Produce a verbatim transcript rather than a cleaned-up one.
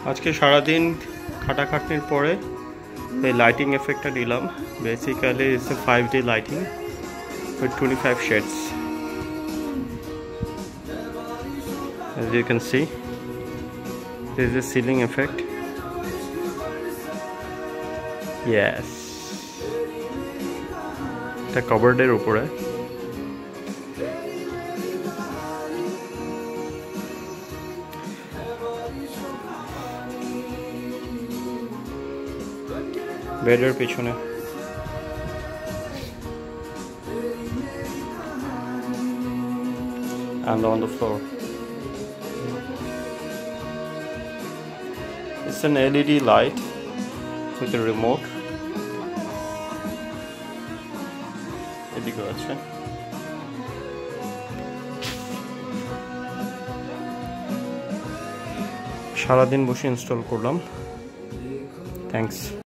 আজকে সারাদিন খাটাখাটনির পরে এই লাইটিং এফেক্টটা নিলাম। Basically it's a five day lighting with twenty-five shades. As you can see, there is a ceiling effect. Yes, the cupboard er upore বেডের পিছনে and on the floor. It's an L E D light with a remote. এদিকে আছে। সারাদিন বসে install করলাম। Thanks.